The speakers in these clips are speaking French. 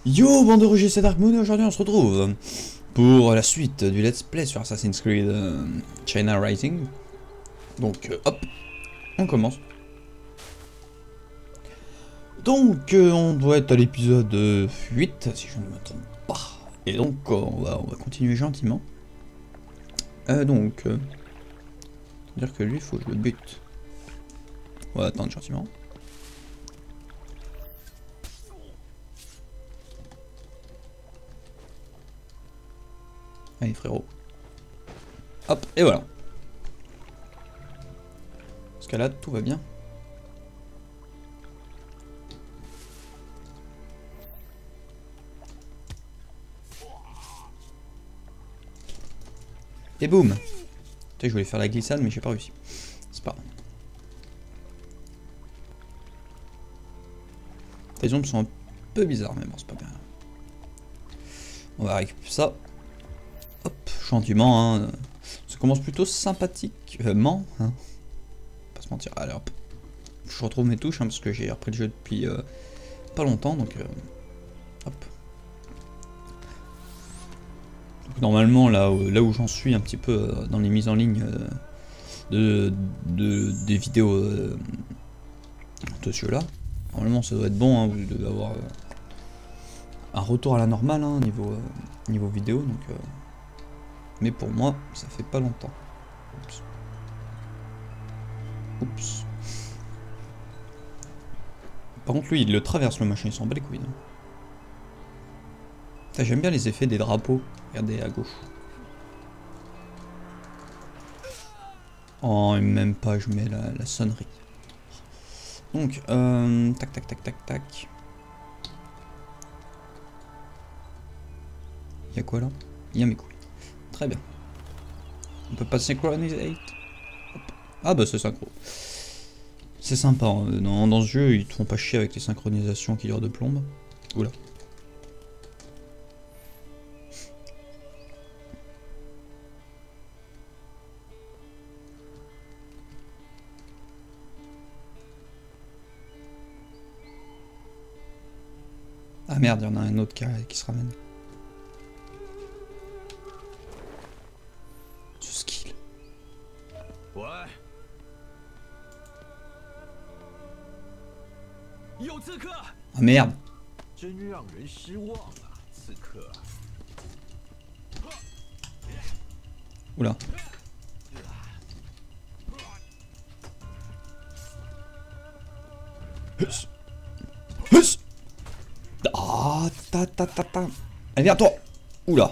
Yo, bande de Roger, c'est Dark Moon et aujourd'hui on se retrouve pour la suite du Let's Play sur Assassin's Creed China Rising. Donc hop, on commence. Donc on doit être à l'épisode 8 si je ne me trompe pas. Et donc on va continuer gentiment. Dire que lui il faut que je le bute. On va attendre gentiment. Allez frérot. Hop, et voilà. Escalade, tout va bien. Et boum. Je voulais faire la glissade mais j'ai pas réussi. C'est pas grave. Les ombres sont un peu bizarres mais bon c'est pas bien. On va récupérer ça. Hop, gentiment, hein. Ça commence plutôt sympathiquement, hein. Pas se mentir. Allez hop. Je retrouve mes touches, hein, parce que j'ai repris le jeu depuis pas longtemps, donc hop. Donc, normalement, là où j'en suis un petit peu dans les mises en ligne des vidéos de ce jeu-là, normalement ça doit être bon, hein, vous devez avoir un retour à la normale, hein, niveau vidéo, donc... Mais pour moi, ça fait pas longtemps. Oups. Oups. Par contre, lui, il le traverse le machin, il s'en bat les couilles. J'aime bien les effets des drapeaux. Regardez à gauche. Oh, et même pas, je mets la sonnerie. Donc, tac, tac, tac, tac, tac. Y'a quoi là? Y'a mes couilles. Très bien. On peut pas synchroniser. Ah bah c'est synchro. C'est sympa. Hein. Dans ce jeu, ils te font pas chier avec les synchronisations qui durent de plombe. Oula. Ah merde, il y en a un autre qui se ramène. Ah merde. Oula. Ah, ta. Allez, viens toi. Oula.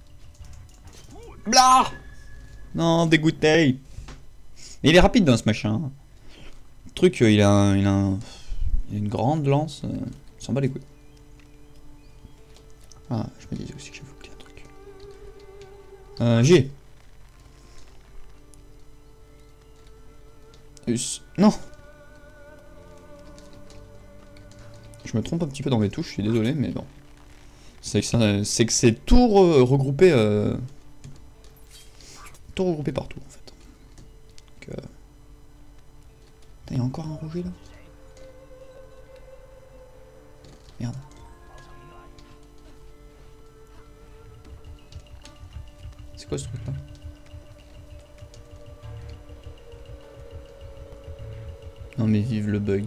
Blah. Non, dégoûté. Mais il est rapide dans ce machin. Le truc, il a une grande lance. Il s'en bat les couilles. Ah, je me disais aussi que j'avais oublié un truc. G. Non. Je me trompe un petit peu dans mes touches, je suis désolé, mais bon. C'est que c'est tout regroupé. Tout regroupé partout en fait. Donc, il y a encore un rouge là. Merde. C'est quoi ce truc là? Non mais vive le bug.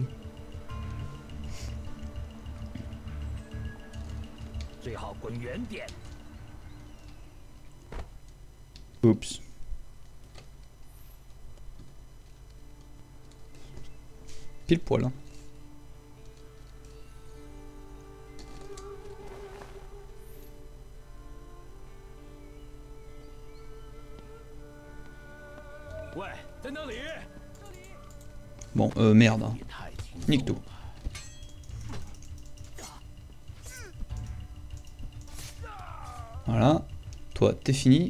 Oups. Pile poil hein. Bon, merde. Hein. Nique tout. Voilà. Toi, t'es fini.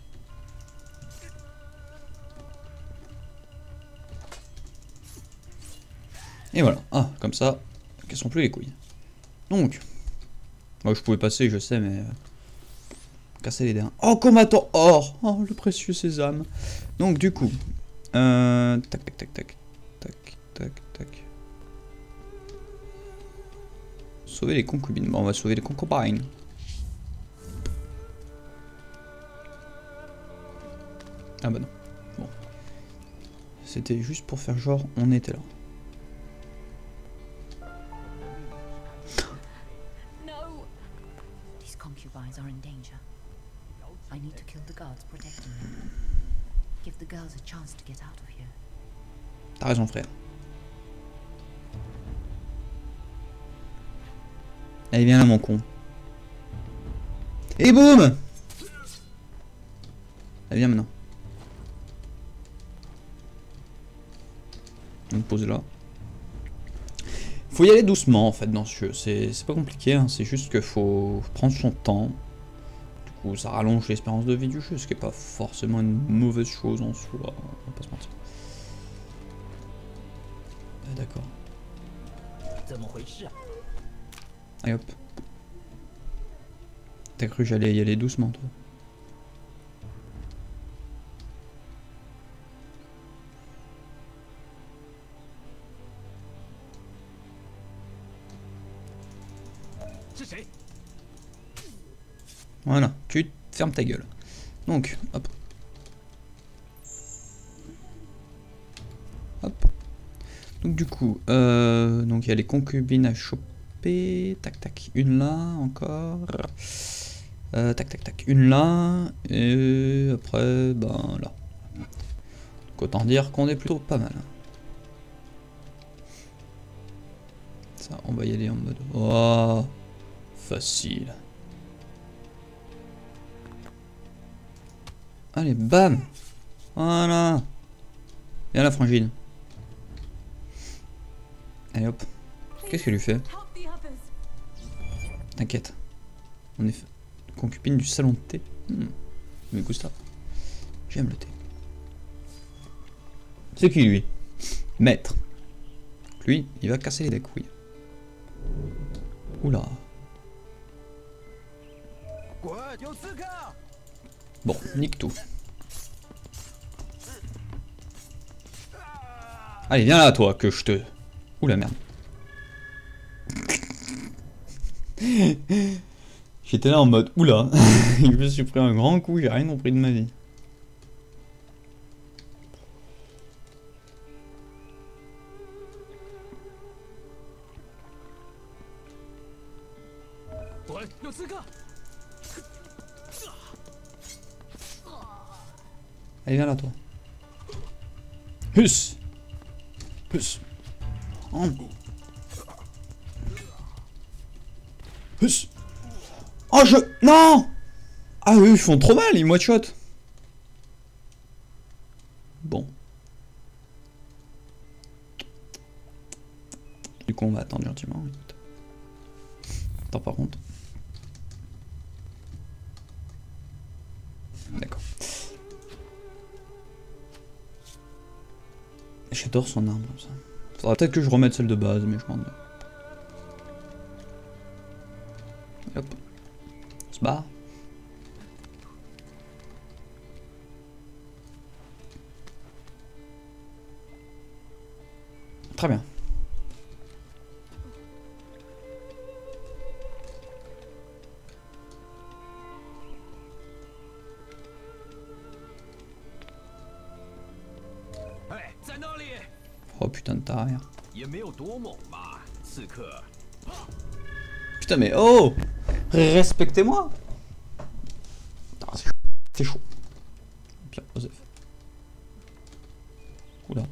Et voilà. Ah, comme ça, cassons plus les couilles. Donc. Moi, je pouvais passer, je sais, mais... casser les dents. Oh, combattant or. Oh, le précieux sésame. Donc, du coup... tac, tac, tac, tac. Tac, tac, tac. Sauver les concubines. Bon, on va sauver les concubines. Ah bah non. Bon. C'était juste pour faire genre, on était là. No. These concubines are in danger. I need to kill the guards protecting them. Give the girls a chance to get out of here. T'as raison, frère. Allez, viens là, mon con. Et boum! Allez, viens maintenant. On me pose là. Faut y aller doucement en fait dans ce jeu. C'est pas compliqué, hein. C'est juste qu'il faut prendre son temps. Du coup, ça rallonge l'espérance de vie du jeu, ce qui est pas forcément une mauvaise chose en soi. On va pas se mentir. Ah, d'accord. Allez hop. T'as cru que j'allais y aller doucement, toi? Voilà, tu fermes ta gueule. Donc, hop. Hop. Donc du coup, donc il y a les concubines à choper. Tac tac, une là encore. Tac tac tac, une là. Et après, ben là. Donc autant dire qu'on est plutôt pas mal. Ça, on va y aller en mode... Oh, facile. Allez, bam! Voilà! Viens la frangine. Allez hop. Qu'est-ce qu'elle lui fait? T'inquiète. On est concubine du salon de thé. Me gusta. J'aime le thé. C'est qui lui? Maître. Lui, il va casser les couilles. Oula. Bon, nique tout. Allez, viens là, toi, que je te... Oula, merde. J'étais là en mode... Oula. Je me suis pris un grand coup, j'ai rien compris de ma vie. Allez, viens là, toi. Hus. Hus. Oh. Hus. Oh, je... Non. Ah, eux, ils font trop mal, ils one-shot. Bon. Du coup, on va attendre gentiment. Attends, par contre. D'accord. J'adore son arme comme ça. Faudra peut-être que je remette celle de base, mais je m'en... Hop. On se barre. Très bien. Oh putain de taré. Putain mais oh, respectez-moi. C'est chaud. Pierre Joseph. Oula.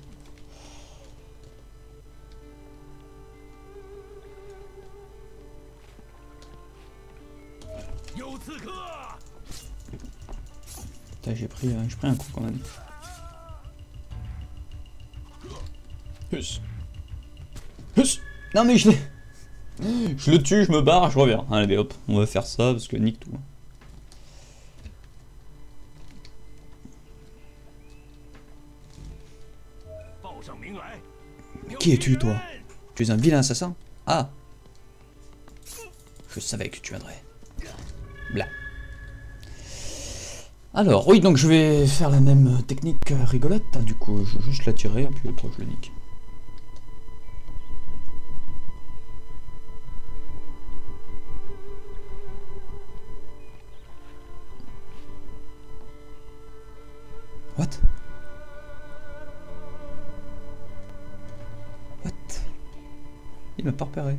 Putain, j'ai pris un coup quand même. Hus. Hus. Non mais je l'ai... Je le tue, je me barre, je reviens. Allez hop, on va faire ça parce que nique tout. Qui es-tu toi? Tu es un vilain assassin? Ah. Je savais que tu viendrais. Blah. Alors, oui, donc je vais faire la même technique rigolote. Du coup, je vais juste la tirer, puis l'autre, je le nique. What? What? Il m'a pas repéré.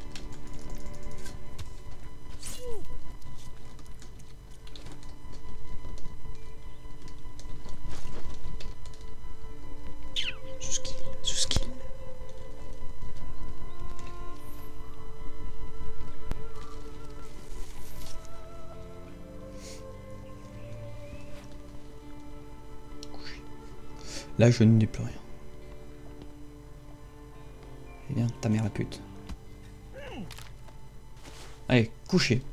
Ce skill. Là, je ne dis plus rien. Eh bien, ta mère la pute. Allez, couchez.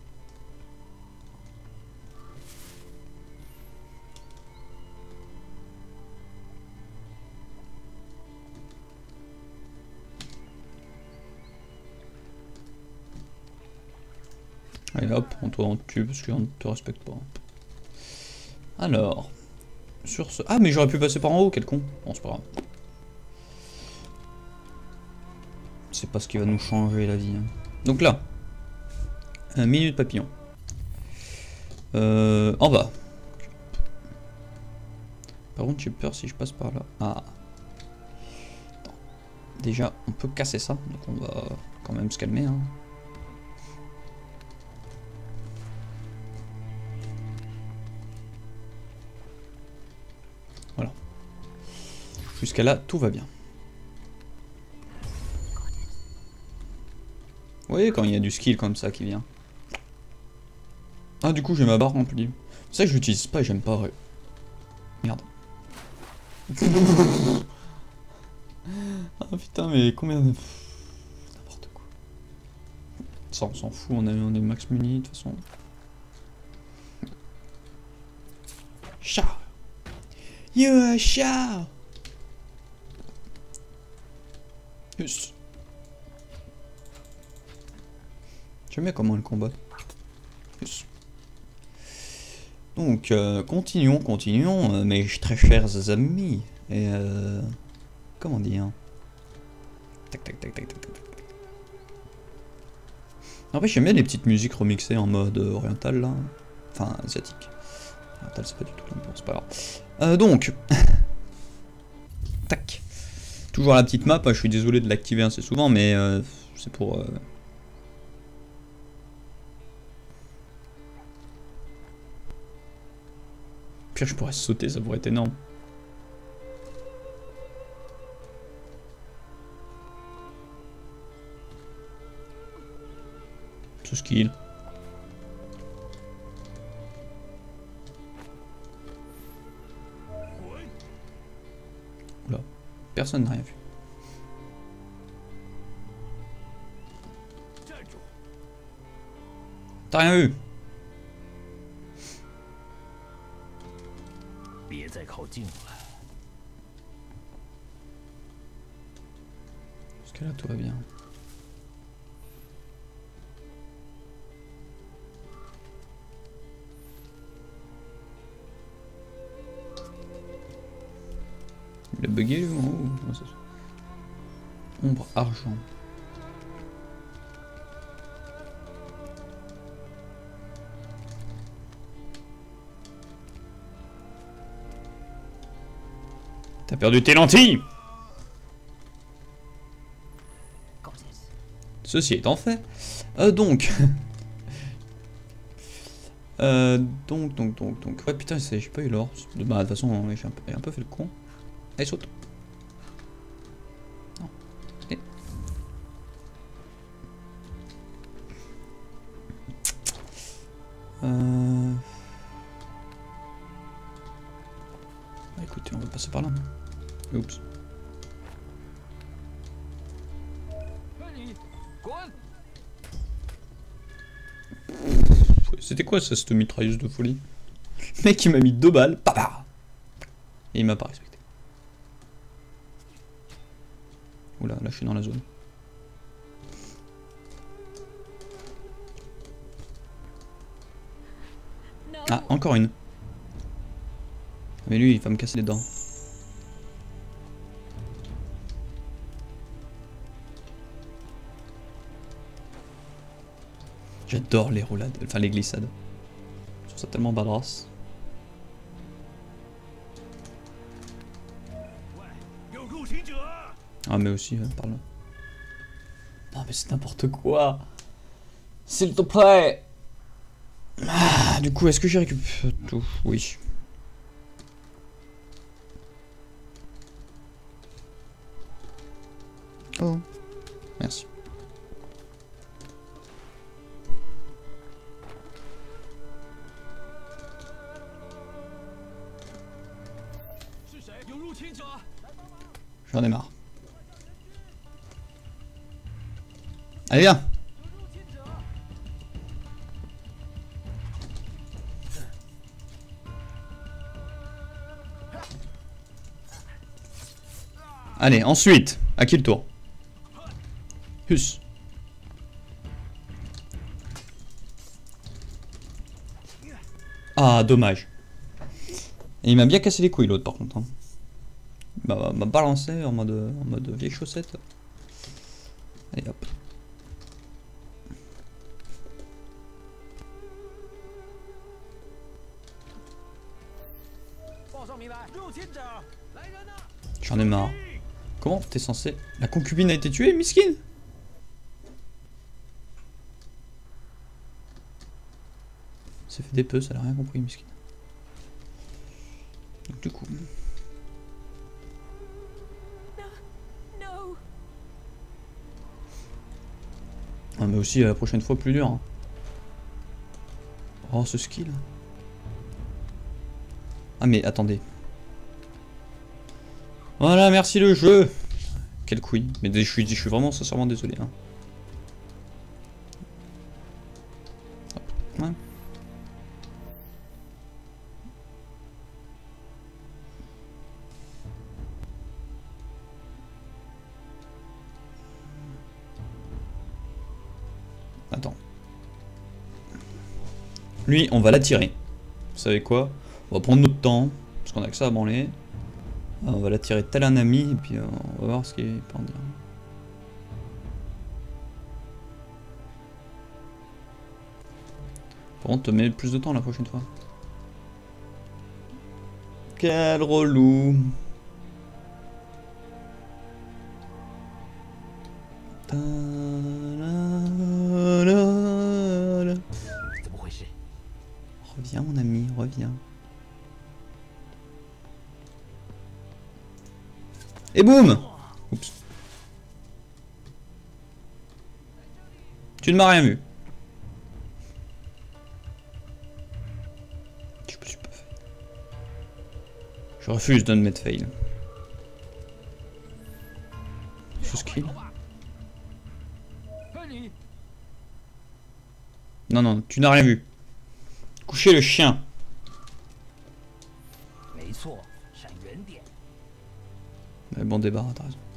Allez hop, on te tue parce qu'on ne te respecte pas. Alors, sur ce... Ah mais j'aurais pu passer par en haut, quel con. Bon c'est pas grave. C'est pas ce qui va nous changer la vie. Hein. Donc là, un minute papillon. En bas. Par contre j'ai peur si je passe par là. Ah. Attends. Déjà on peut casser ça, donc on va quand même se calmer. Hein. Voilà. Jusqu'à là, tout va bien. Vous voyez quand il y a du skill comme ça qui vient. Ah du coup j'ai ma barre remplie. C'est ça que je l'utilise pas et j'aime pas. Merde. Ah putain mais combien de... N'importe quoi. Ça on s'en fout, on est max muni de toute façon. Chat. You a chat. Yes. J'aime bien comment elle combat. Yes. Donc, continuons, mes très chers amis. Et comment dire? Tac, tac, tac, tac, tac, tac. En fait, j'aime bien les petites musiques remixées en mode oriental, là. Enfin, asiatique. Oriental, c'est pas du tout le même, c'est pas grave. Donc. Tac. Toujours la petite map, je suis désolé de l'activer assez souvent, mais c'est pour... Pire, je pourrais sauter, ça pourrait être énorme. Ce skill. Oula, personne n'a rien vu. T'as rien vu? Jusqu'à là, tout va bien. Il a bugué lui ou non, ça... Ombre argent. T'as perdu tes lentilles. Ceci étant fait, donc... donc... Ouais putain, j'ai pas eu l'or. Bah de toute façon, j'ai un peu fait le con. Allez, saute. Non. Et... Bah, écoutez, on va passer par là. Oups. C'était quoi ça, cette mitrailleuse de folie? Le mec il m'a mis 2 balles, papa. Et il m'a pas respecté. Oula, là je suis dans la zone. Ah, encore une. Mais lui il va me casser les dents. J'adore les roulades, enfin les glissades. Je trouve ça tellement badass. Ah mais aussi, par là. Non mais c'est n'importe quoi. S'il te plaît. Ah, du coup, est-ce que j'ai récupéré tout? Oui. Oh. Merci. J'en ai marre. Allez, viens. Allez, ensuite, à qui le tour? Hus. Ah, dommage. Et il m'a bien cassé les couilles l'autre par contre. Hein. Il m'a balancé en mode vieille chaussette. Allez hop. J'en ai marre. Comment t'es censé... La concubine a été tuée, miskin? C'est fait des peu, ça n'a rien compris, miskin. Donc du coup... Ah mais aussi la prochaine fois plus dur. Hein. Oh ce skill. Ah mais attendez. Voilà, merci le jeu. Quelle couille. Mais je suis vraiment sincèrement désolé. Hein. Ouais. Attends. Lui, on va l'attirer. Vous savez quoi? On va prendre notre temps, parce qu'on a que ça à branler. On va l'attirer tel un ami, et puis on va voir ce qu'il peut en dire. Par contre, te mets plus de temps la prochaine fois. Quel relou. Reviens mon ami, reviens. Et boum! Oups. Tu ne m'as rien vu. Je me suis pas fait. Je refuse de me mettre fail. Ce skill. Non, non, tu n'as rien vu. Couchez le chien. Mais bon débarras, t'as raison.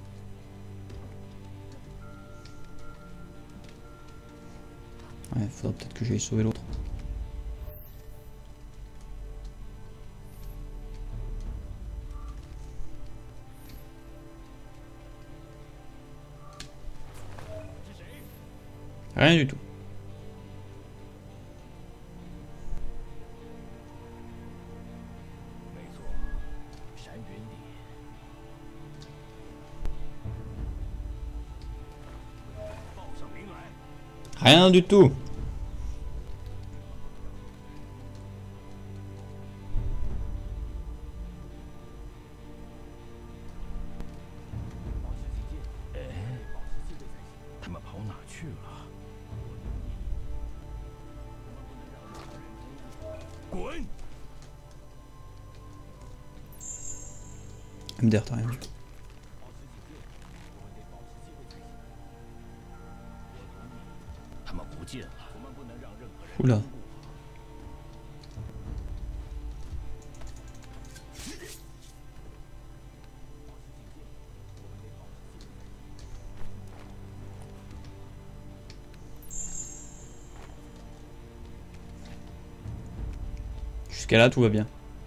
Ouais, faudra peut-être que j'aille sauver l'autre. Rien du tout. Rien du tout. MDR, t'as rien vu. Oula. Jusqu'à là, tout va bien.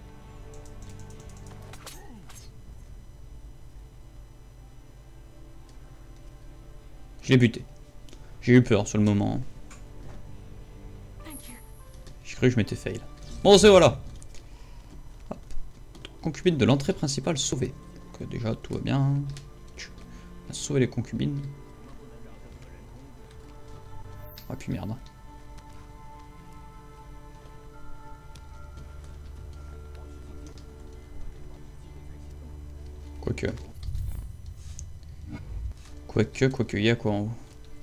Je l'ai buté. J'ai eu peur sur le moment. J'ai cru que je m'étais fail. Bon, c'est voilà. Hop. Concubine de l'entrée principale sauvée. Donc déjà, tout va bien. Sauver les concubines. Ah puis merde. Quoique. Quoique, il y a quoi en haut?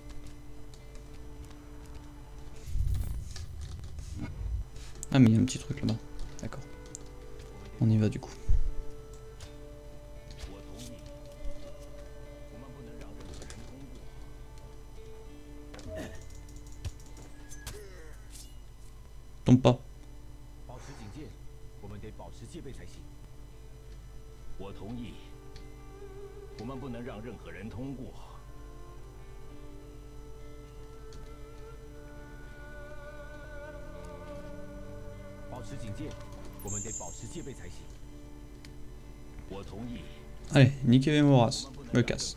Ah mais il y a un petit truc là-bas. D'accord. On y va du coup. Tombe pas. Allez, niquez Moras. Je me casse.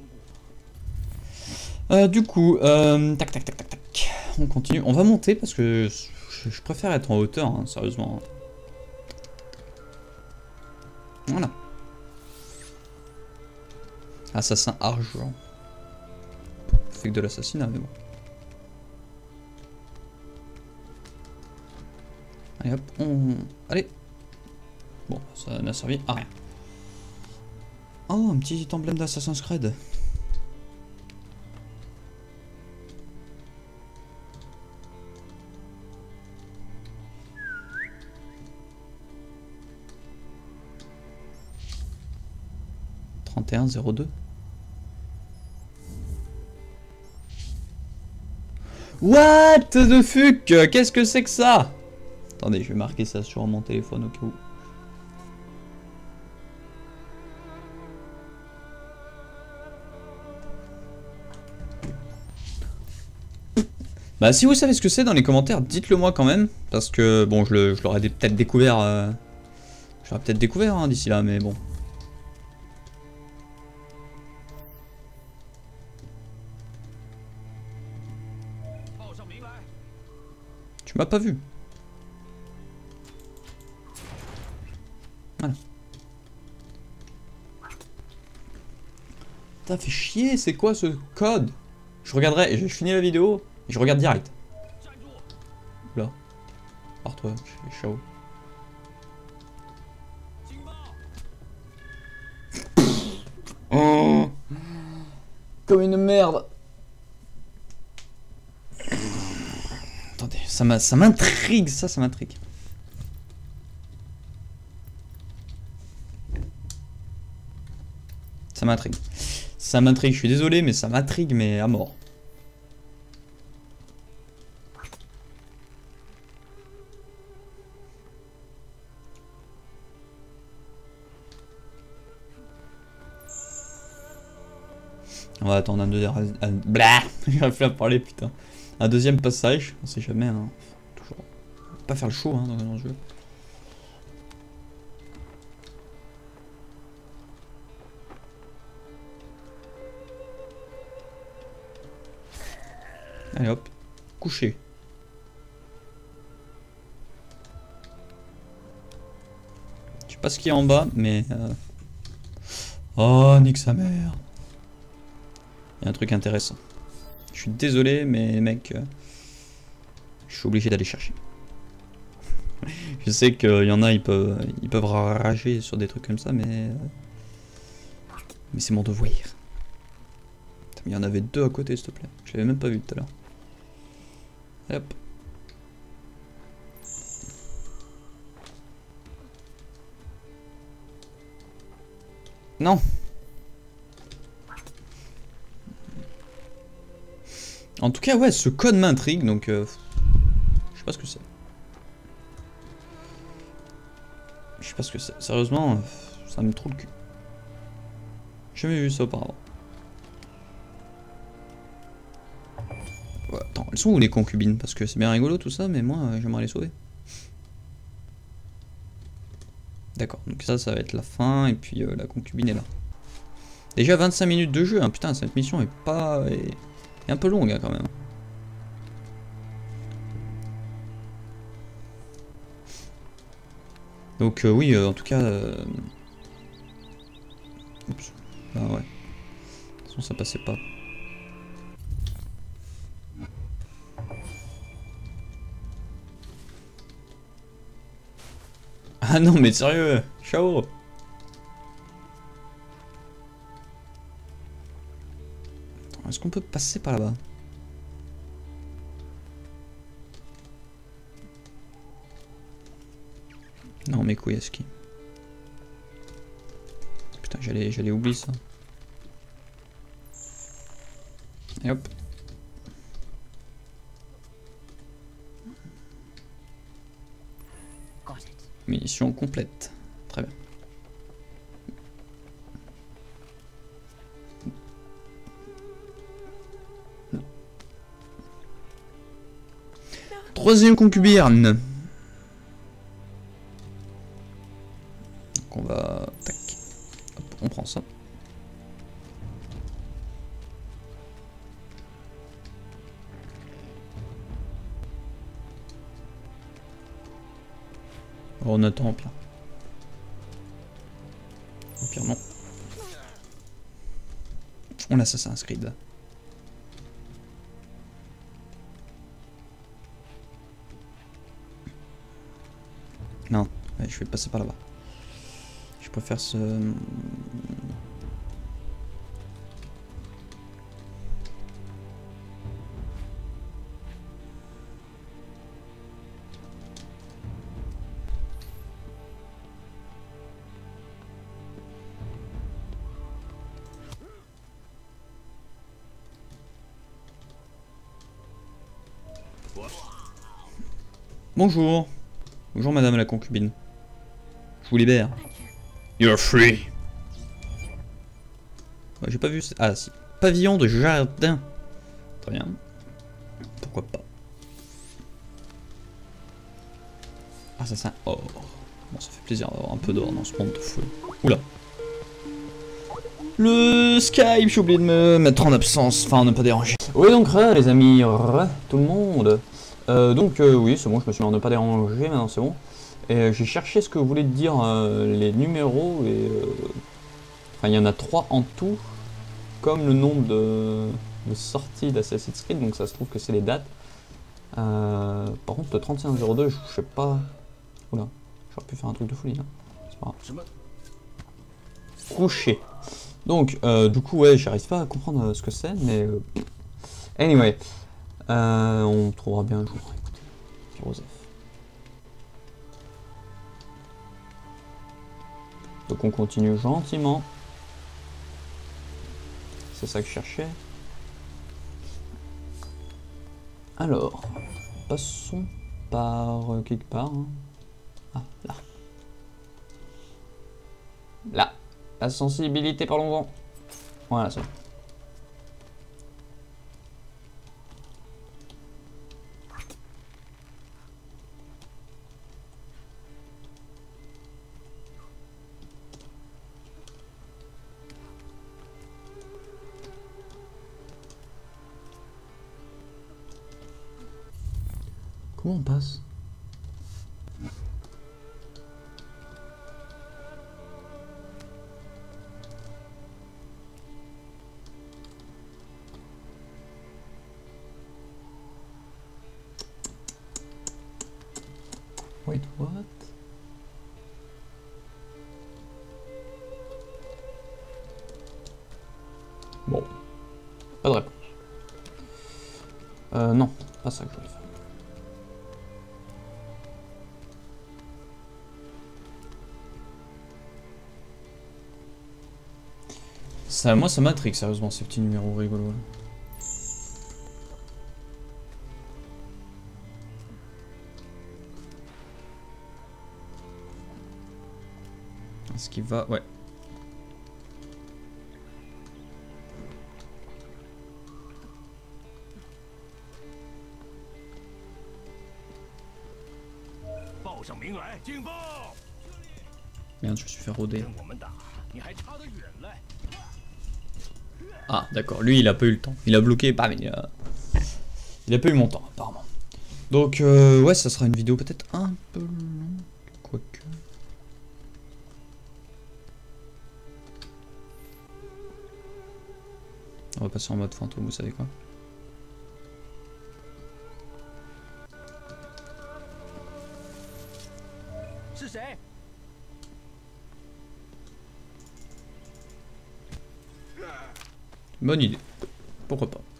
Du coup, tac tac tac tac tac. On continue. On va monter parce que je préfère être en hauteur, hein, sérieusement. Voilà. Assassin argent. Fait que de l'assassinat, mais bon. Allez hop, on... Allez. Bon, ça n'a servi à rien. Oh, un petit emblème d'Assassin's Creed. (3102). What the fuck? Qu'est-ce que c'est que ça? Attendez, je vais marquer ça sur mon téléphone au cas où. Bah si vous savez ce que c'est dans les commentaires, dites-le moi quand même. Parce que bon, je l'aurais peut-être découvert. Je l'aurais peut-être découvert hein, d'ici là, mais bon. Tu m'as pas vu. Voilà. T'as fait chier, c'est quoi ce code? Je regarderai, je finis la vidéo et je regarde direct. Là. Pars-toi, je suis chaud. Oh. Comme une merde. Attendez, ça m'intrigue, ça m'intrigue. Ça m'intrigue. Ça m'intrigue, je suis désolé, mais ça m'intrigue, mais à mort. On va attendre un deuxième... Blah. J'arrive plus à parler, putain. Un deuxième passage, on sait jamais, hein. Toujours. Pas faire le show, hein, dans un jeu. Allez hop, couché. Je sais pas ce qu'il y a en bas, mais... Oh, nique sa mère. Il y a un truc intéressant. Je suis désolé, mais mec... je suis obligé d'aller chercher. Je sais qu'il y en a, ils peuvent rager sur des trucs comme ça, mais c'est mon devoir. Il y en avait deux à côté, s'il te plaît. Je l'avais même pas vu tout à l'heure. Hop. Non. En tout cas, ouais, ce code m'intrigue, donc je sais pas ce que c'est. Je sais pas ce que c'est. Sérieusement, ça me trouve le cul. J'ai jamais vu ça auparavant. Ouais, attends, elles sont où les concubines? Parce que c'est bien rigolo tout ça, mais moi j'aimerais les sauver. D'accord, donc ça va être la fin, et puis la concubine est là. Déjà 25 minutes de jeu, hein, putain, cette mission est pas... est un peu longue hein, quand même. Donc oui, en tout cas... Oups. Ah ouais. Sinon ça passait pas. Ah non mais sérieux, ciao. Est-ce qu'on peut passer par là-bas? Non mes couilles à ski. Putain j'allais oublier ça. Et hop. Munitions complètes. Très bien. Troisième concubine. Donc on va... Tac. Hop, on prend ça. Oh, on attend au pire. Au pire non. On a Assassin's Creed. Non, ouais, je vais passer par là-bas. Je préfère ce... Bonjour. Bonjour madame la concubine. Je vous libère. You're free. Ouais, j'ai pas vu... Ah si. Pavillon de jardin. Très bien. Pourquoi pas. Ah ça c'est un or. Bon ça fait plaisir d'avoir un peu d'or dans ce monde de fou. Oula. Le Skype, j'ai oublié de me mettre en absence, enfin ne pas déranger. Oui donc les amis, tout le monde. Oui c'est bon, je me suis mis en ne pas déranger, maintenant c'est bon. Et j'ai cherché ce que voulaient dire les numéros et... Enfin il y en a 3 en tout, comme le nombre de sorties d'Assassin's Creed, donc ça se trouve que c'est les dates. Par contre le 3102, je sais pas... Oula, j'aurais pu faire un truc de folie là. C'est pas grave. Couché. Donc, du coup, ouais, j'arrive pas à comprendre ce que c'est, mais... Anyway. On trouvera bien un jour. Écoutez, Joseph. Donc on continue gentiment. C'est ça que je cherchais. Alors, passons par quelque part. Hein. Ah, là. Là. La sensibilité, parlons-en. Voilà, ça. Comment on passe ? Wait, what? Bon. Pas de réponse. Non, pas ça que je voulais faire. Ça, moi ça m'intrigue sérieusement ces petits numéros rigolos. Est-ce qu'il va... Ouais. Merde, je me suis fait rôder. Ah, d'accord. Lui, il a pas eu le temps. Il a bloqué, bam, il a pas eu mon temps, apparemment. Donc, ouais, ça sera une vidéo peut-être un peu longue. Quoique... On va passer en mode fantôme, vous savez quoi. Bonne idée. Pourquoi pas.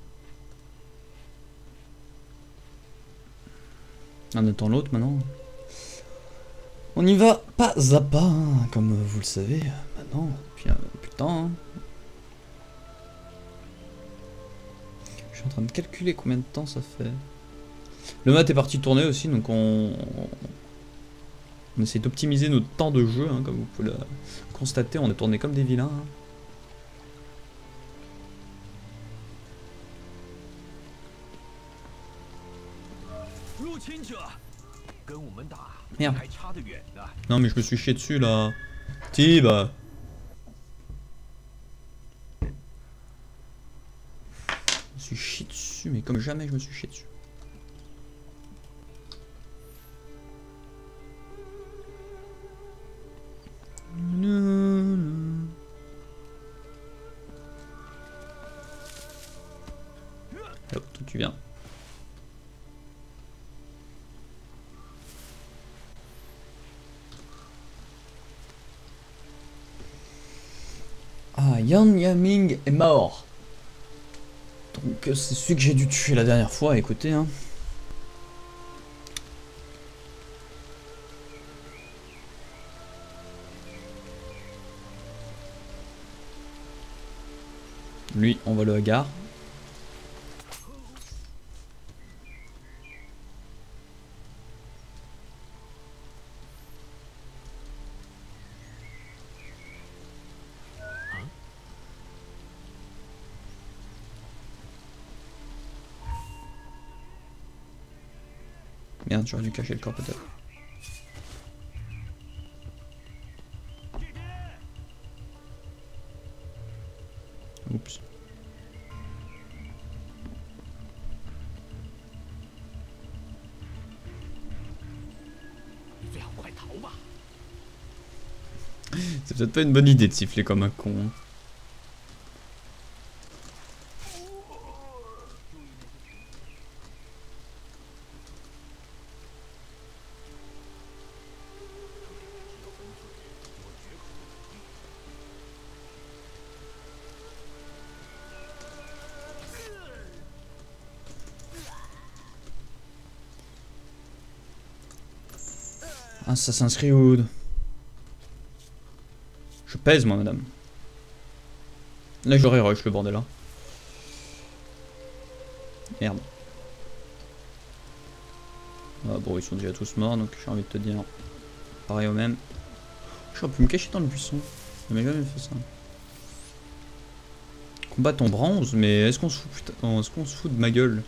On attend l'autre maintenant. On y va pas à pas, hein, comme vous le savez, maintenant, depuis plus de temps. Hein. Je suis en train de calculer combien de temps ça fait. Le mat est parti tourner aussi, donc on essaie d'optimiser notre temps de jeu, hein, comme vous pouvez le constater, on est tourné comme des vilains. Hein. Merde. Non mais je me suis chié dessus là. Si bah. Je me suis chié dessus, mais comme jamais je me suis chié dessus. Hop, toi tu viens. Ah, Yan Yaming est mort. Donc c'est celui que j'ai dû tuer la dernière fois, écoutez hein. Lui, on va le hagar. Merde, j'aurais dû cacher le corps peut-être. Oups. C'est peut-être pas une bonne idée de siffler comme un con. Hein. Assassin's Creed. Je pèse moi madame. Là j'aurais rush le bordel là. Merde. Ah bon ils sont déjà tous morts donc j'ai envie de te dire. Pareil au même. J'aurais pu me cacher dans le buisson. J'avais jamais fait ça. Combat en bronze, mais est-ce qu'on se fout putain, est-ce qu'on se fout de ma gueule?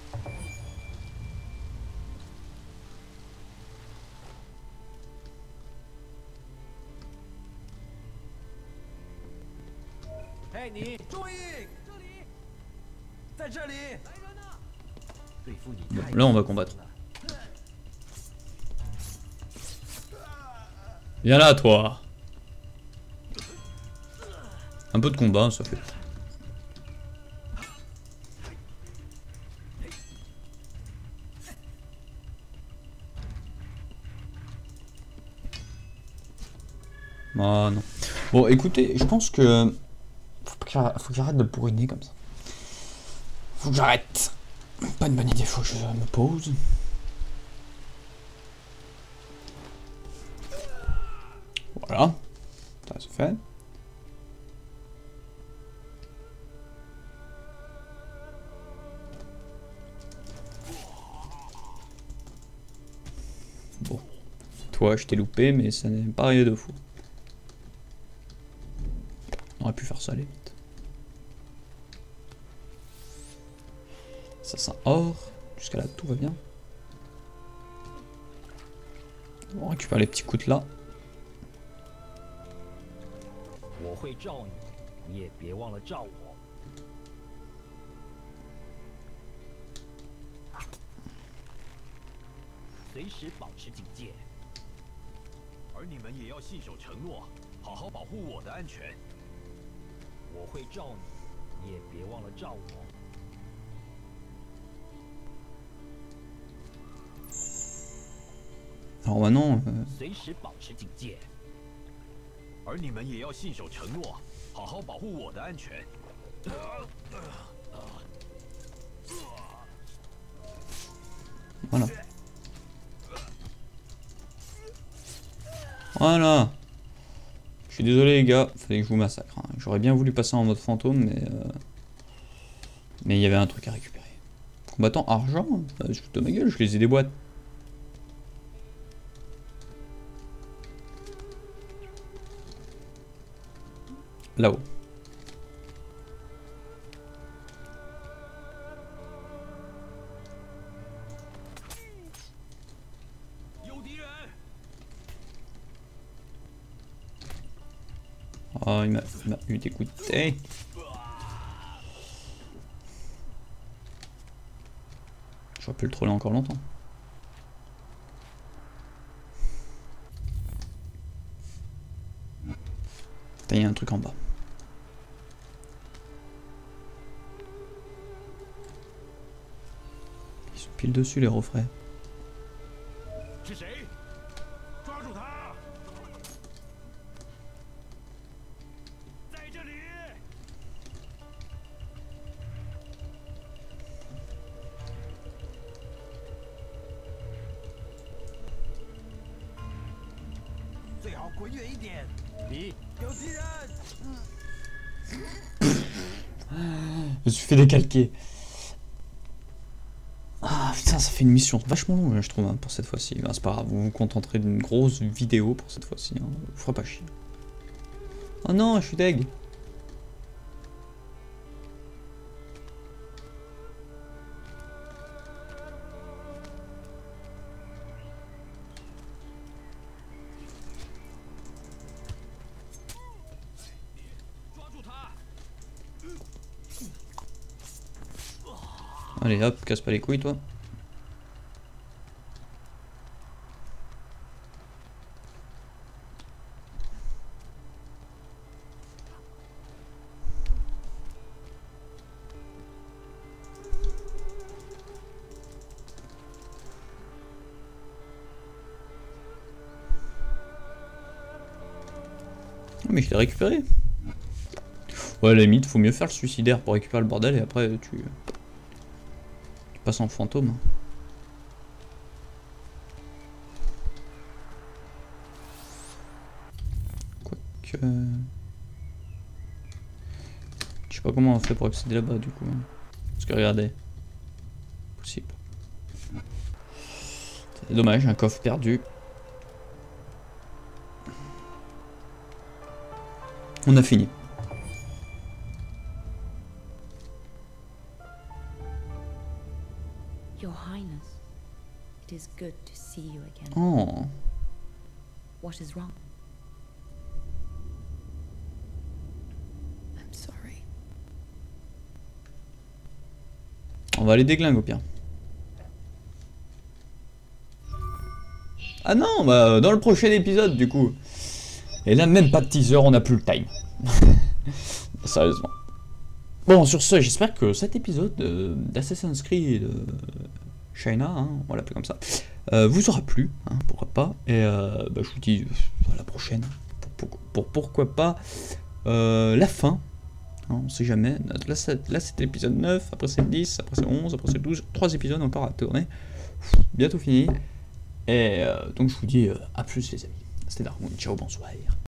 Bon, là on va combattre. Viens là toi. Un peu de combat ça fait. Ah non. Bon écoutez, je pense que faut que j'arrête de bourriner comme ça. Faut que j'arrête. Pas une bonne idée, faut que je me pose. Voilà. Ça c'est fait. Bon. Toi, je t'ai loupé, mais ça n'est pas rien de fou. On aurait pu faire ça, les vite. Assassin or. Jusqu'à là, tout va bien. On récupère les petits coups là. 你也别忘了照我。 Alors maintenant, 随时保持警戒，而你们也要信守承诺，好好保护我的安全。 voilà. Voilà. Je suis désolé les gars, fallait que je vous massacre. Hein. J'aurais bien voulu passer en mode fantôme, mais il y avait un truc à récupérer. Combattant argent, je fous de ma gueule, je les ai déboîte. Là-haut. Oh, il m'a eu des coups de tête. J'aurais pu le troller encore longtemps. Putain, il y a un truc en bas. Ils sont pile dessus les refrains. Je me suis fait décalquer. Ah putain, ça fait une mission vachement longue je trouve hein, pour cette fois-ci. Ben, c'est pas grave, vous vous contenterez d'une grosse vidéo pour cette fois-ci. Hein. Vous ferez pas chier. Oh non, je suis deg. Allez hop, casse pas les couilles toi. Mais je l'ai récupéré. Ouais, à la limite, faut mieux faire le suicidaire pour récupérer le bordel et après tu passes en fantôme. Quoique... Je sais pas comment on fait pour accéder là-bas du coup. Parce que regardez. Possible. C'est dommage, un coffre perdu. On a fini. Your Highness, it is good to see you again. Oh. What is wrong? I'm sorry. On va aller déglinguer au pire. Ah non, bah dans le prochain épisode du coup. Et là même pas de teaser, on n'a plus le time. Sérieusement. Bon, sur ce, j'espère que cet épisode d'Assassin's Creed China, hein, on va l'appeler comme ça, vous aura plu, hein, pourquoi pas. Et bah, je vous dis à la prochaine, pourquoi pas la fin, hein, on sait jamais. Là c'était l'épisode 9, après c'est le 10, après c'est le 11, après c'est le 12, 3 épisodes encore à tourner, bientôt fini. Et donc je vous dis à plus les amis, c'était Darkmoon, ciao, bonsoir.